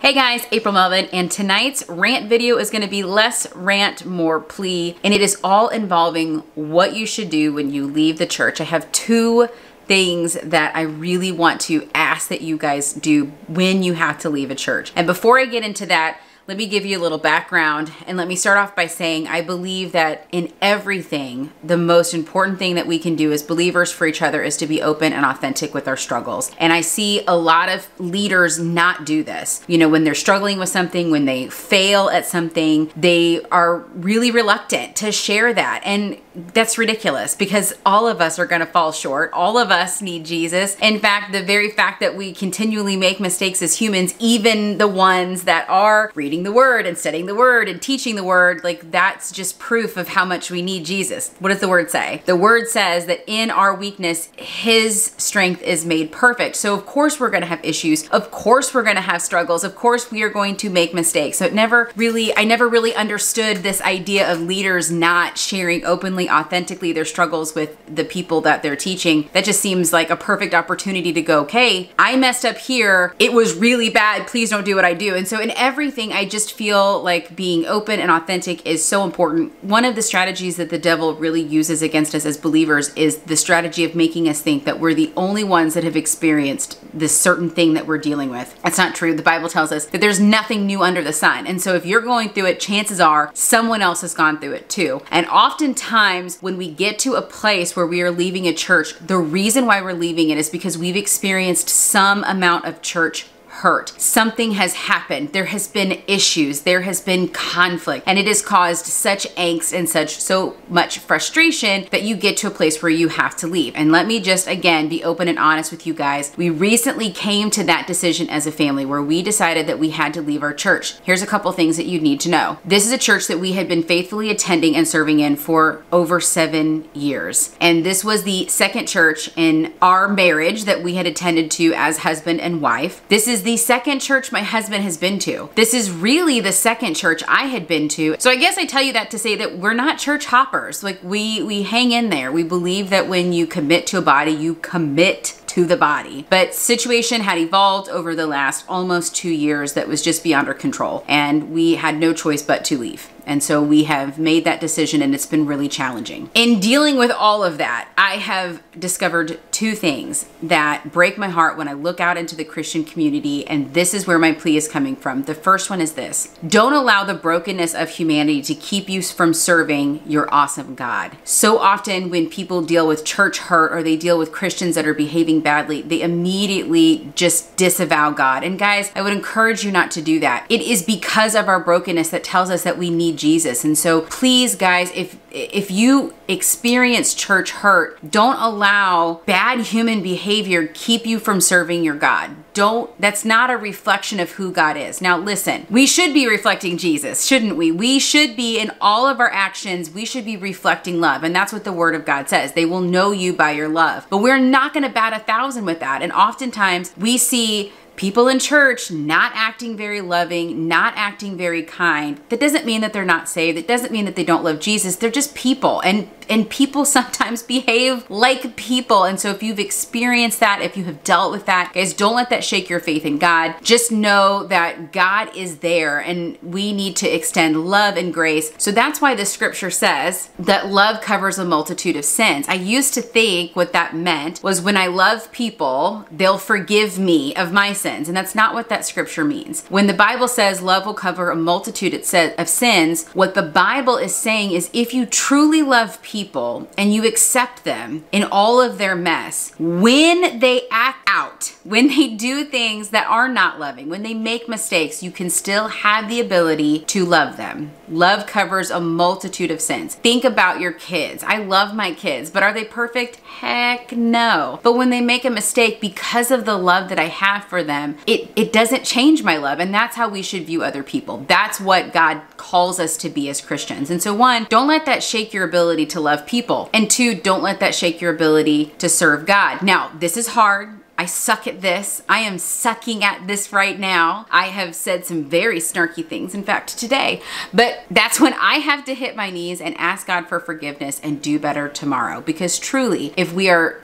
Hey guys, April Melvin, and tonight's rant video is going to be less rant, more plea, and it is all involving what you should do when you leave the church. I have two things that I really want to ask that you guys do when you have to leave a church. And before I get into that, let me give you a little background, and let me start off by saying I believe that in everything, the most important thing that we can do as believers for each other is to be open and authentic with our struggles. And I see a lot of leaders not do this. You know, when they're struggling with something, when they fail at something, they are really reluctant to share that. And that's ridiculous because all of us are going to fall short. All of us need Jesus. In fact, the very fact that we continually make mistakes as humans, even the ones that are reading the word and studying the word and teaching the word, like that's just proof of how much we need Jesus. What does the word say? The word says that in our weakness, his strength is made perfect. So of course we're going to have issues. Of course we're going to have struggles. Of course we are going to make mistakes. So I never really understood this idea of leaders not sharing openly, authentically their struggles with the people that they're teaching. That just seems like a perfect opportunity to go, okay, I messed up here. It was really bad. Please don't do what I do. And so in everything, I just feel like being open and authentic is so important. One of the strategies that the devil really uses against us as believers is the strategy of making us think that we're the only ones that have experienced this certain thing that we're dealing with. That's not true. The Bible tells us that there's nothing new under the sun. And so if you're going through it, chances are someone else has gone through it too. And oftentimes when we get to a place where we are leaving a church, the reason why we're leaving it is because we've experienced some amount of church hurt. Something has happened. There has been issues. There has been conflict, and it has caused such angst and so much frustration that you get to a place where you have to leave. And let me just again be open and honest with you guys. We recently came to that decision as a family where we decided that we had to leave our church. Here's a couple things that you need to know. This is a church that we had been faithfully attending and serving in for over 7 years. And this was the second church in our marriage that we had attended to as husband and wife. This is the second church my husband has been to. This is really the second church I had been to. So I guess I tell you that to say that we're not church hoppers. Like we hang in there. We believe that when you commit to a body, you commit to the body. But situation had evolved over the last almost 2 years that was just beyond our control. And we had no choice but to leave. And so we have made that decision, and it's been really challenging. In dealing with all of that, I have discovered two things that break my heart when I look out into the Christian community, and this is where my plea is coming from. The first one is this: don't allow the brokenness of humanity to keep you from serving your awesome God. So often when people deal with church hurt or they deal with Christians that are behaving badly, they immediately just disavow God. And guys, I would encourage you not to do that. It is because of our brokenness that tells us that we need Jesus. And so please guys, if you experience church hurt, don't allow bad human behavior keep you from serving your God. That's not a reflection of who God is. Now listen, we should be reflecting Jesus, shouldn't we? We should be, in all of our actions, we should be reflecting love. And that's what the word of God says. They will know you by your love. But we're not going to bat 1,000 with that. And oftentimes we see people in church not acting very loving, not acting very kind. That doesn't mean that they're not saved. It doesn't mean that they don't love Jesus. They're just people, and people sometimes behave like people. And so if you've experienced that, if you have dealt with that, guys, don't let that shake your faith in God. Just know that God is there, and we need to extend love and grace. So that's why the scripture says that love covers a multitude of sins. I used to think what that meant was when I love people, they'll forgive me of my sins. And that's not what that scripture means. When the Bible says love will cover a multitude of sins, what the Bible is saying is if you truly love people and you accept them in all of their mess, when they act out, when they do things that are not loving, when they make mistakes, you can still have the ability to love them. Love covers a multitude of sins. Think about your kids. I love my kids, but are they perfect? Heck no. But when they make a mistake, because of the love that I have for them, it doesn't change my love. And that's how we should view other people. That's what God calls us to be as Christians. And so one, don't let that shake your ability to love people. And two, don't let that shake your ability to serve God. Now, this is hard. I suck at this. I am sucking at this right now. I have said some very snarky things, in fact, today. But that's when I have to hit my knees and ask God for forgiveness and do better tomorrow. Because truly, if we are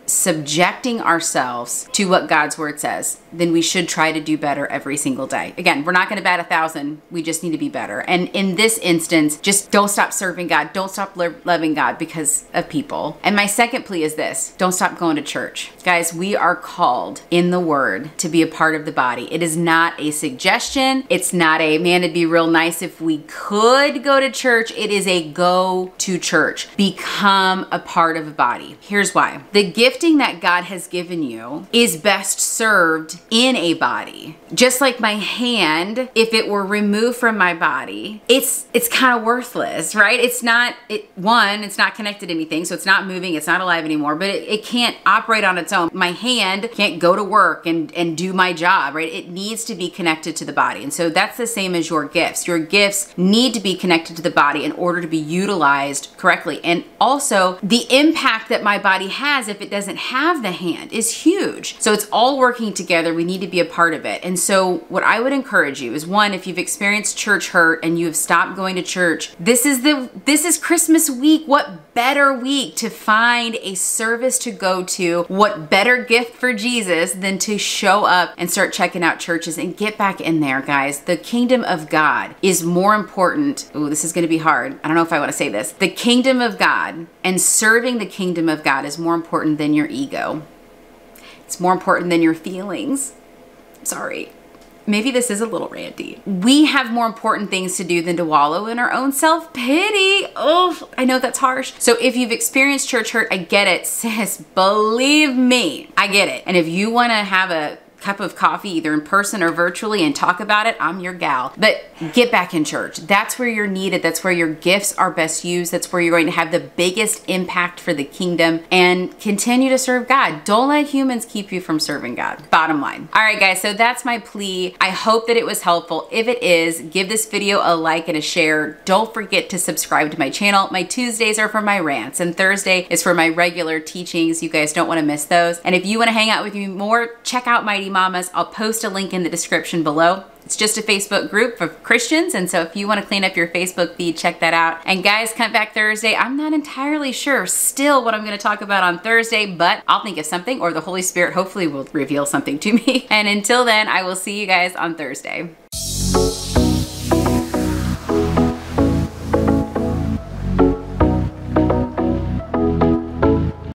subjecting ourselves to what God's word says, then we should try to do better every single day. Again, we're not going to bat 1,000. We just need to be better. And in this instance, just don't stop serving God. Don't stop loving God because of people. And my second plea is this: don't stop going to church. Guys, we are called in the word to be a part of the body. It is not a suggestion. It's not a, man, it'd be real nice if we could go to church. It is a go to church. Become a part of a body. Here's why. The gifting that God has given you is best served in a body. Just like my hand, if it were removed from my body, it's kind of worthless, right? It's not connected to anything, so it's not moving, it's not alive anymore, but it can't operate on its own. My hand can't go to work and do my job, right? It needs to be connected to the body. And so that's the same as your gifts. Your gifts need to be connected to the body in order to be utilized correctly. And also, the impact that my body has if it doesn't have the hand is huge. So it's all working together. We need to be a part of it. And so what I would encourage you is, one, if you've experienced church hurt and you have stopped going to church, this is Christmas week. What better week to find a service to go to? What better gift for Jesus than to show up and start checking out churches and get back in there, guys? The kingdom of God is more important. Oh, this is going to be hard. I don't know if I want to say this. The kingdom of God and serving the kingdom of God is more important than your ego. It's more important than your feelings. Sorry. Maybe this is a little ranty. We have more important things to do than to wallow in our own self-pity. Oh, I know that's harsh. So if you've experienced church hurt, I get it, sis. Believe me, I get it. And if you want to have a cup of coffee either in person or virtually and talk about it, I'm your gal. But get back in church. That's where you're needed. That's where your gifts are best used. That's where you're going to have the biggest impact for the kingdom, and continue to serve God. Don't let humans keep you from serving God. Bottom line. All right, guys, so that's my plea. I hope that it was helpful. If it is, give this video a like and a share. Don't forget to subscribe to my channel. My Tuesdays are for my rants and Thursday is for my regular teachings. You guys don't want to miss those. And if you want to hang out with me more, check out Mighty Mamas. I'll post a link in the description below. It's just a Facebook group for Christians, and so if you want to clean up your Facebook feed, check that out. And guys, come back Thursday. I'm not entirely sure still what I'm going to talk about on Thursday, but I'll think of something, or the Holy Spirit hopefully will reveal something to me. And until then, I will see you guys on Thursday.